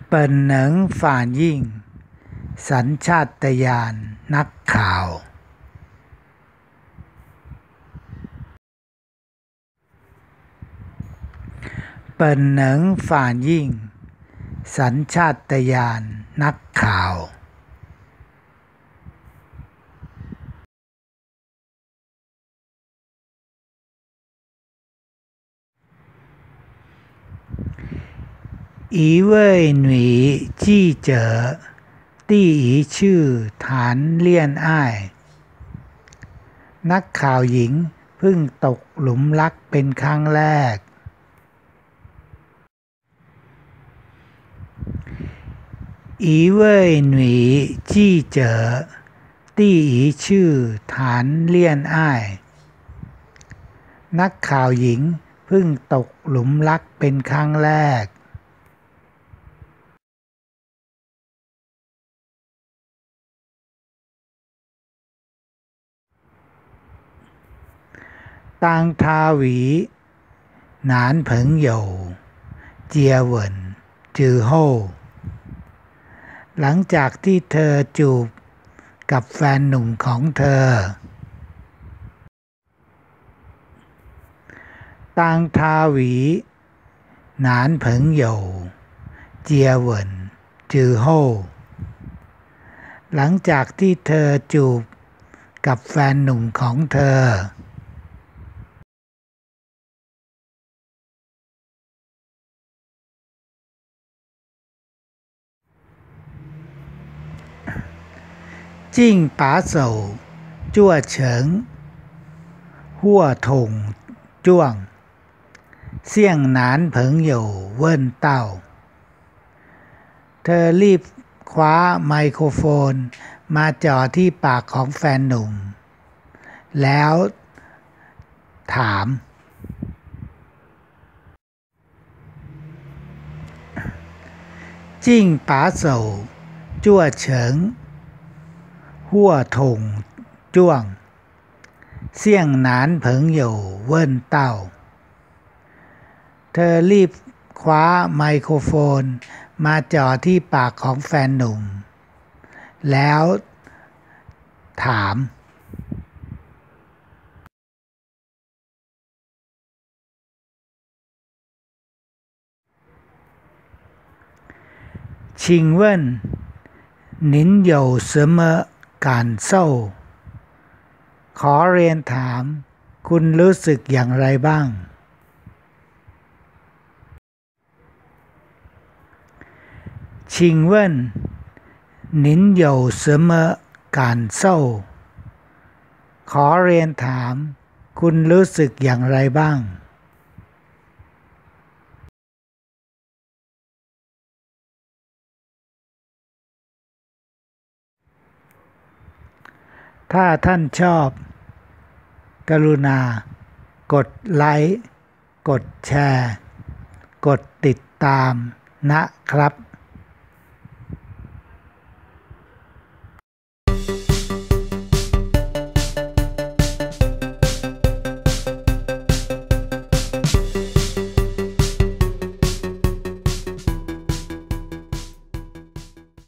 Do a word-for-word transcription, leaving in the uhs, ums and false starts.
เปิ่นเหนิงฝ่านยิ่งสัญชาตญาณนักข่าวเปิ่นเหนิงฝ่านยิ่งสัญชาตญาณนักข่าว一位女记者第一次谈恋爱นักข่าวหญิงเพิ่งตกหลุมรักเป็นครั้งแรก一位女记者第一次谈恋爱นักข่าวหญิงเพิ่งตกหลุมรักเป็นครั้งแรก当他与男朋友接吻之后หลังจากที่เธอจูบกับแฟนหนุ่มของเธอ当他与男朋友接吻之后หลังจากที่เธอจูบกับแฟนหนุ่มของเธอ竟把手做成货筒状向男朋友问道เธอรีบคว้าไมโครโฟนมาจ่อที่ปากของแฟนหนุ่มแล้วถาม竟把手做成货筒状向男朋友问道เธอรีบคว้าไมโครโฟนมาจ่อที่ปากของแฟนหนุ่มแล้วถาม请问您有什么感受ขอเรียนถามคุณรู้สึกอย่างไรบ้าง请问您有什么感受ขอเรียนถามคุณรู้สึกอย่างไรบ้างถ้าท่านชอบกรุณากดไลค์กดแชร์กดติดตามนะครับ